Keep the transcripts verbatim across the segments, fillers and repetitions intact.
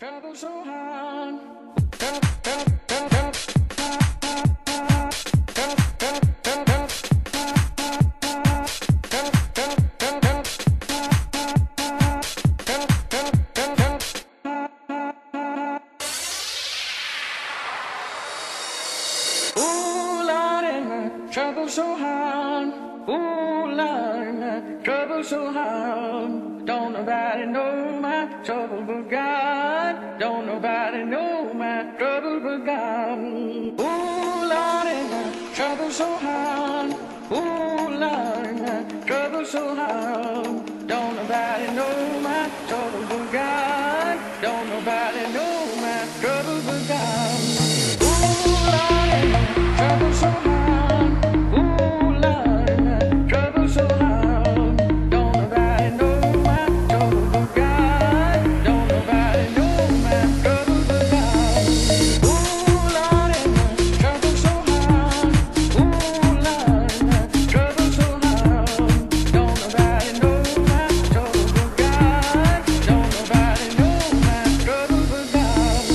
Trouble so hard. Ooh, Lord, my trouble so hard. Ooh, Lord, my trouble so hard. Don't nobody know my trouble but God. Don't nobody know my trouble but God. Ooh, Lord, my trouble so hard. Ooh, Lord, my trouble so hard. Don't nobody know my trouble but God. Don't nobody know my trouble but God. Ooh, Lord, my trouble so hard. Ooh, Lord, my trouble so hard. Don't nobody know my trouble but God. Don't nobody know my trouble but God. Ooh, Lord, my trouble so hard. Ooh, Lord, my trouble so hard. Don't nobody know my trouble but God. Don't nobody know my trouble but God.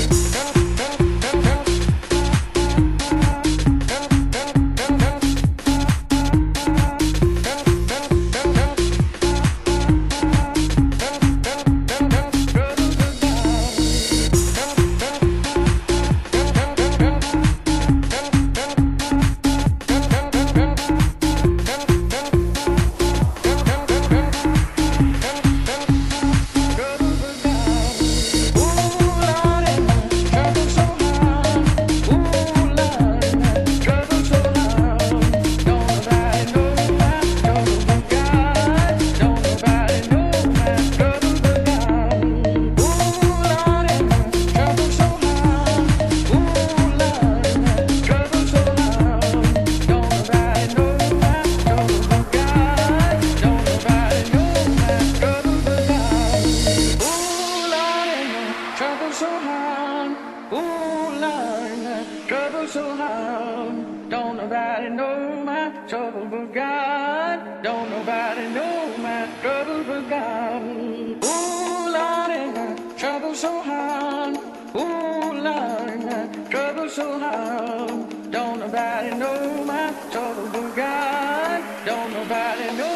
Trouble so hard, ooh Lord, my trouble so hard. Don't nobody know my trouble but God. Don't nobody know my trouble but God. Ooh Lord, my trouble so hard, ooh Lord, my trouble so hard. Don't nobody know my trouble but God. Don't nobody know.